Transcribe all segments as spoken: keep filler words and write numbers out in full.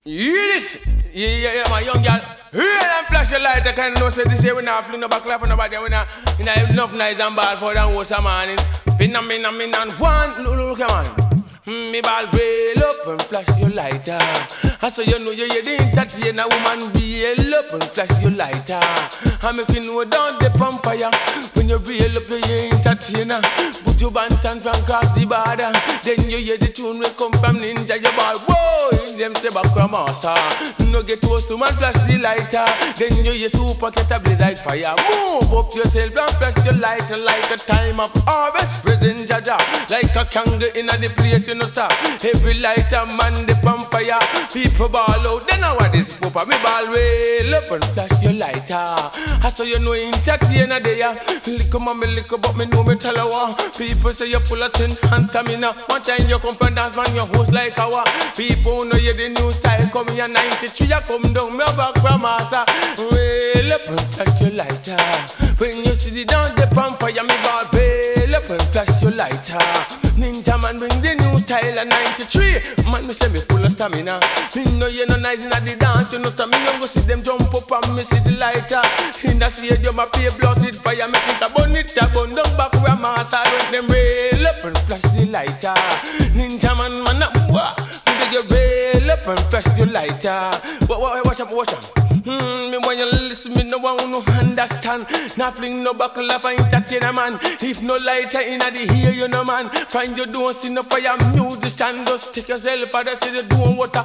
Hear this? Yeah, yeah, yeah, my young girl. Hear them flash your light. I kind of know say this here we not fling no back left for nobody. We not, we not have enough nice and ball for them horse a man. Pin a min a min and one. Look, look, come on. Mm, me ball rail up and flash your lighter. I saw you know you hear the entertain a woman rail up and flash your lighter. I make you know down the pump fire. When you rail up you hear entertainer. Put your bantan from across the border. Then you hear the tune will come from Ninja. You ball whoa. Them say back from massa. No get close to man flash the lighter. Then you hear super get a blaze like fire. Move up yourself and flash your lighter like a time of harvest. Prison jaja. Like a kangaroo in a the place you know sir. Every lighter man the pump fire. People ball out. Then now what this pooper me ball rail up and flash your lighter. I saw you know entertainer there. Lick on me lick but me know me tell her. People say you full of sin and stamina. One time you come from dance man you host like our. People know you the new style come here ninety-three you come down me back from massa. Rail up and flash your lighter. When you see the down the pump fire me ball rail up and flash your lighter. Ninjaman bring the new style at ninety-three. Man me say me full of stamina. Me know you no nice in the dance. You know so me don't go see them jump up and me see the lighter. In the stadium I pay blood it fire. Me think about it I burn down back where massa. When them rail up and flash the lighter. Ninjaman man up what? You rail up and flash your lighter. What, what, watch up, watch up. Hmm, me when you listen, me no one no understand. Not fling no buckle of entertain a man. If no lighter in the ear, you know man. Find you don't see no fire musician. Just take yourself out and say you doing water.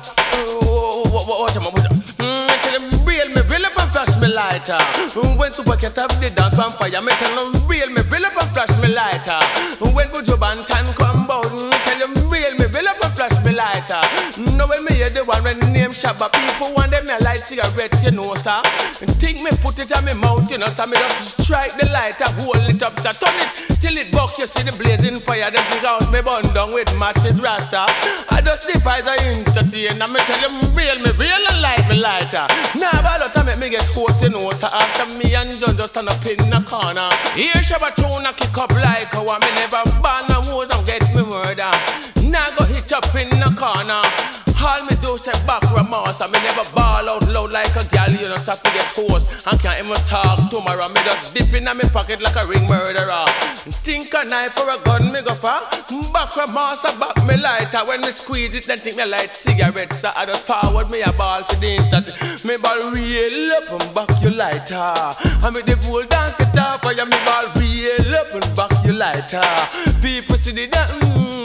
Oh, watch up, watch up. Hmm, me tell them real, me rail up and flash me lighter. When super cat have the dance on fire, me tell them real, me rail up and flash me lighter. When Bujo Bantan come out, me tell them real, me rail up and flash me lighter. No when me hear the one when name Shabba, people want them me light cigarettes, you know sir. And think me put it on me mouth, you know, so me just strike the lighter, hold it up, so turn it till it buck, you see the blazing fire, then dig out me bun down with matches rasta. I just devise a entertain, and me tell them real, me real and light me lighter. Now about the time me get host, you know, so after me and John just stand up in the corner. Here Shabba tune a kick up like how me never ban a hose and get me murder. Now go hit up in the corner. All me do say back remorse. I me never ball out loud like a gal. You know so I forget host and can't even talk tomorrow. Me just dip in my pocket like a ring murderer. Think a knife or a gun me go for. Back remorse I back me lighter. When me squeeze it then think me light cigarettes. So I just forward me a ball for the internet. Me ball real up and back your lighter. I me the whole dance it up for you. Me ball real up and back your lighter. People see the dance.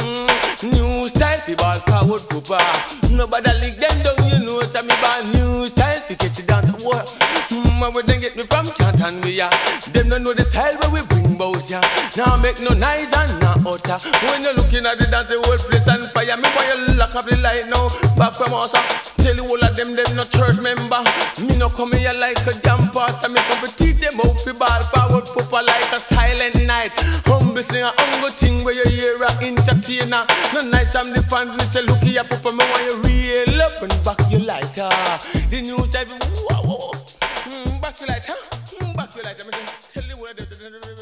New style, fi ball forward pooper. Nobody lick them down, you know. So me ball new style, fi get it down to work. Mm, where they get me from Cantanria. Them don't know the style where we bring bows, yeah. Now make no noise and not utter. When you're looking at the dance, the whole place on fire. Me boy, you lock up the light now. Back from us, tell you all of them, them no church member. Me no come here like a damn pastor. Me come to teach them how fi ball forward pooper like a silent night. Humble sing a humble thing where you hear a entertainer. No nice from the fans, we say look here pooper. Me want you real up and back your lighter. The new type, whoa, whoa, whoa. Mm, back your lighter, mm, back your lighter. Me tell you what it is.